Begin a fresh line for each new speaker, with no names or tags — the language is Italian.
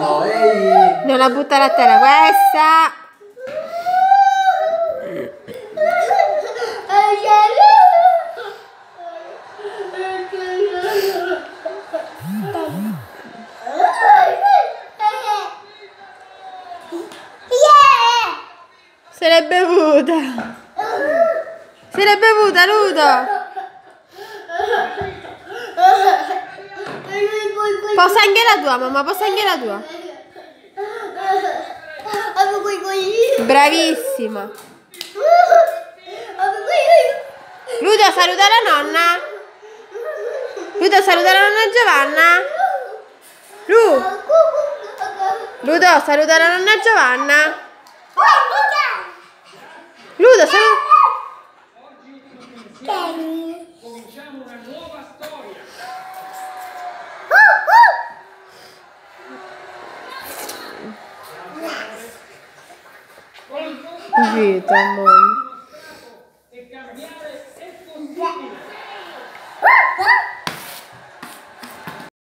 no, ehi!
Non la buttare a terra, questa! Se l'è bevuta! Se l'è bevuta, Ludo! Posa anche la tua, mamma, posa anche la tua. Bravissima. Ludo, saluta la nonna. Ludo, saluta la nonna Giovanna. Ludo, saluta la nonna Giovanna. Ludo, saluta.
Cominciamo una nuova storia.
Vita, amore.